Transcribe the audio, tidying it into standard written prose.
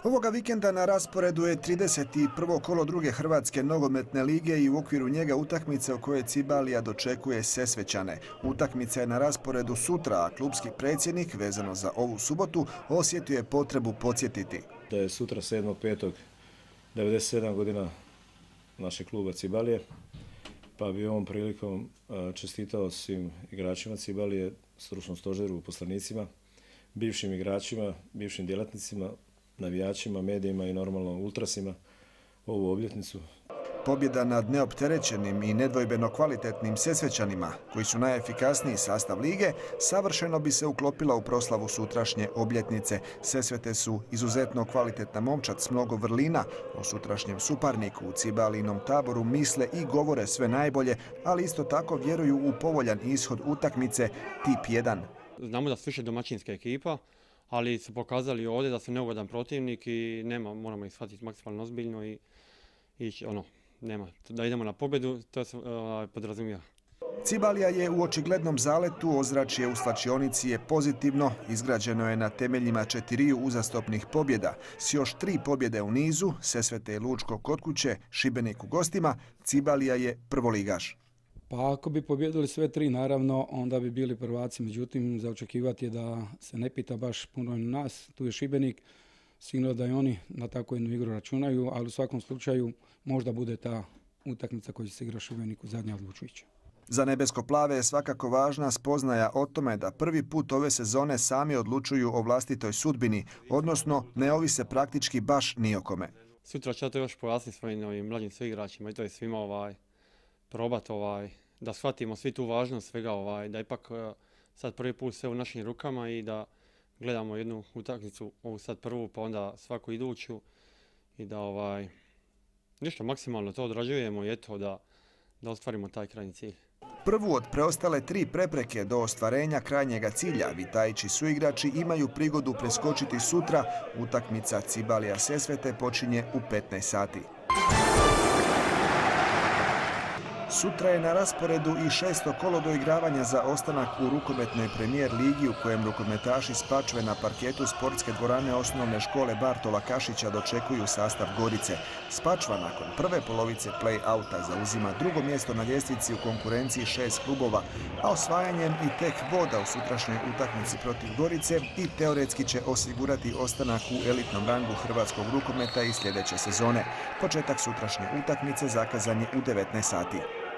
Ovoga vikenda na rasporedu je 31. kolo druge Hrvatske nogometne lige i u okviru njega utakmice o kojoj Cibalija dočekuje Sesvećane. Utakmica je na rasporedu sutra, a klubski predsjednik, vezano za ovu subotu, osjetio je potrebu podsjetiti. Da je sutra 7.5. 97 godina našeg kluba Cibalije, pa bi ovom prilikom čestitao svim igračima Cibalije, stručnom stožeru, uposlenicima, bivšim igračima, bivšim djelatnicima, navijačima, medijima i normalno ultrasima ovu obljetnicu. Pobjeda nad neopterećenim i nedvojbeno kvalitetnim Sesvećanima, koji su najefikasniji sastav lige, savršeno bi se uklopila u proslavu sutrašnje obljetnice. Sesvete su izuzetno kvalitetna momčad s mnogo vrlina. O sutrašnjem suparniku u Cibalijinom taboru misle i govore sve najbolje, ali isto tako vjeruju u povoljan ishod utakmice tip 1. Znamo da su više domaćinska ekipa, ali su pokazali ovdje da su neugodan protivnik i moramo ih shvatiti maksimalno ozbiljno i da idemo na pobjedu, to se podrazumijeva. Cibalija je u očiglednom zaletu, ozračje u slačionici je pozitivno, izgrađeno je na temeljima 4 uzastopnih pobjeda. S još 3 pobjede u nizu, Sesvete i Lučko kod kuće, Šibenik u gostima, Cibalija je prvoligaš. Pa ako bi pobjedili sve 3, naravno, onda bi bili prvaci. Međutim, za očekivati je da se ne pita baš puno nas. Tu je Šibenik, sigurno da i oni na takvu jednu igru računaju, ali u svakom slučaju možda bude ta utakmica koja će se igra u Šibeniku zadnja odlučujuća. Za nebesko-plave je svakako važna spoznaja o tome da prvi put ove sezone sami odlučuju o vlastitoj sudbini, odnosno ne ovise praktički baš ni o kome. Sutra će to još pojasniti svojim novim mlađim igračima i to je svima probati da shvatimo svi tu važnost svega, da ipak sad prvi put sve u našim rukama i da gledamo jednu utakmicu, ovu sad prvu, pa onda svaku iduću i da ništa maksimalno to odrađujemo i eto da ostvarimo taj krajnji cilj. Prvu od preostale 3 prepreke do ostvarenja krajnjega cilja Vitajići suigrači imaju prigodu preskočiti sutra. Utakmica Cibalija Sesvete počinje u 15 sati. Sutra je na rasporedu i 6. kolo doigravanja za ostanak u rukometnoj premijer ligi u kojem rukometaši Spačve na parketu sportske dvorane osnovne škole Bartola Kašića dočekuju sastav Gorice. Spačva nakon prve polovice play-outa zauzima drugo mjesto na ljestvici u konkurenciji 6 klubova, a osvajanjem i tek boda u sutrašnjoj utakmici protiv Gorice i teoretski će osigurati ostanak u elitnom rangu hrvatskog rukometa i sljedeće sezone. Početak sutrašnje utakmice zakazan je u 19 sati.